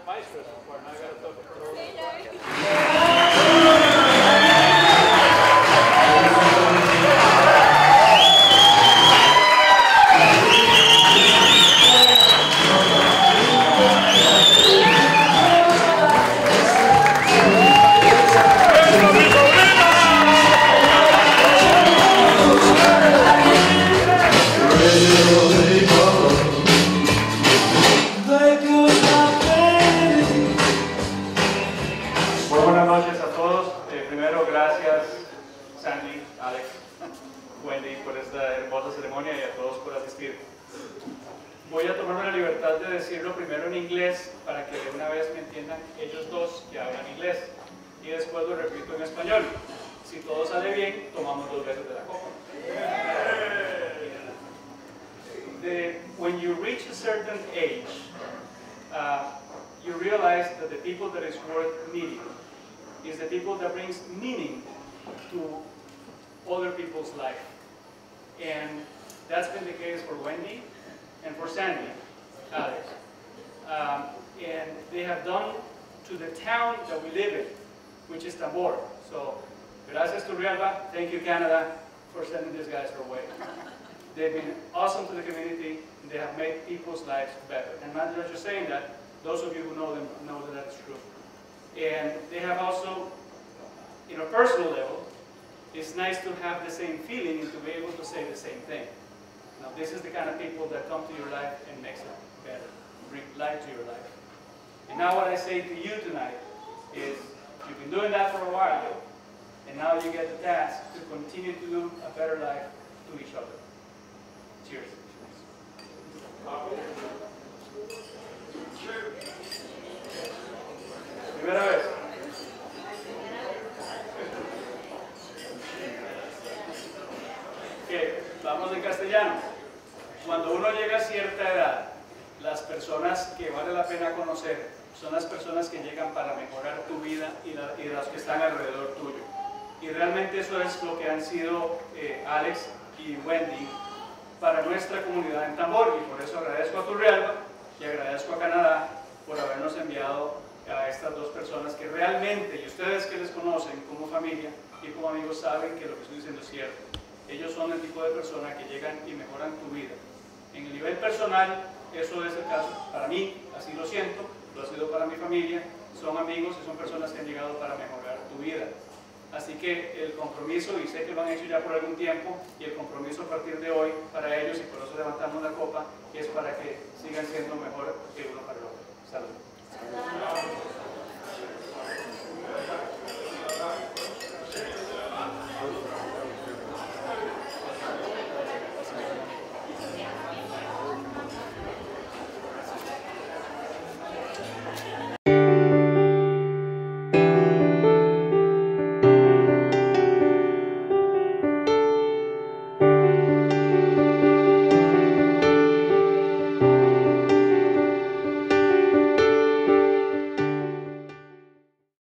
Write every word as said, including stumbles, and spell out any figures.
maestro so far. Now I got to talk to throw Thank you, Canada, for sending these guys our way. They've been awesome to the community, and they have made people's lives better. And not just saying that, those of you who know them know that that's true. And they have also, in a personal level, it's nice to have the same feeling and to be able to say the same thing. Now, this is the kind of people that come to your life and makes it better, bring life to your life. And now what I say to you tonight is, you've been doing that for a while, and now you get the task to continue to do a better life to each other. Cheers. Primera vez. Okay, vamos en castellano. Cuando uno llega a cierta edad, las personas que vale la pena conocer son las personas que llegan para mejorar tu vida y, la, y las que están alrededor tuyo. Y realmente eso es lo que han sido eh, Alex y Wendy para nuestra comunidad en Tambor, y por eso agradezco a Turrialba y agradezco a Canadá por habernos enviado a estas dos personas que realmente, y ustedes que les conocen como familia y como amigos saben que lo que estoy diciendo es cierto. Ellos son el tipo de personas que llegan y mejoran tu vida. En el nivel personal, eso es el caso para mí, así lo siento, lo ha sido para mi familia, son amigos y son personas que han llegado para mejorar tu vida. Así que el compromiso, y sé que lo han hecho ya por algún tiempo, y el compromiso a partir de hoy para ellos, y por eso levantamos la copa, es para que sigan siendo mejor que uno para el otro. Salud.